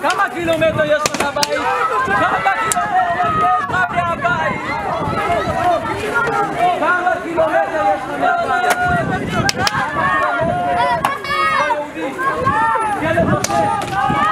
כמה קילומטר יש לך מהבית? כמה קילומטר יש לך מהבית? כמה קילומטר יש לך מהבית? כמה קילומטר? יהודי, כלב נושא.